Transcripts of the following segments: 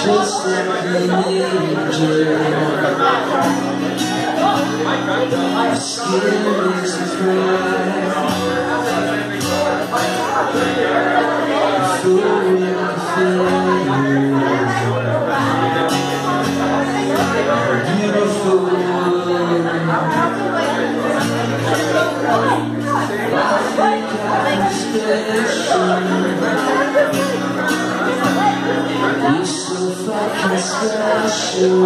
just like an angel. Your skin makes me cry. You feel like a flame. Beautiful woman. I think I'm special. You're so fucking special.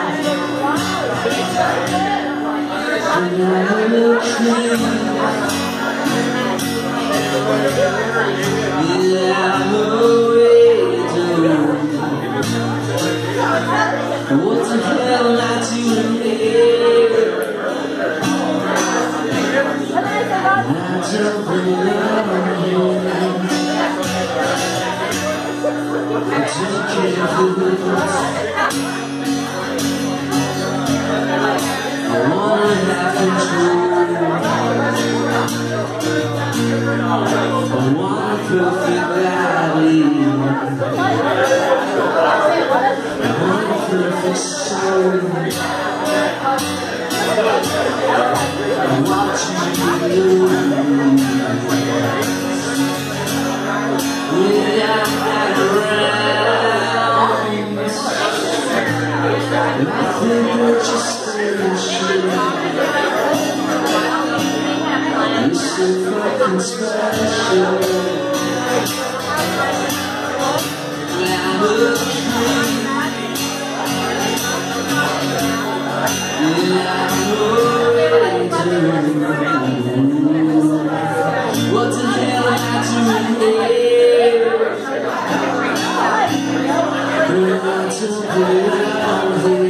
And I'm a little clean. Yeah, I'm a widow. What the hell am I doing here? I don't belong here. I don't care for this. I wanna have control. I want a perfect body. I want a perfect soul. I want you to be alone. Without that around, and I think we're just special. You're so fucking special. I'm a king. Yeah, I'm a what the hell am I doing here? I don't belong here.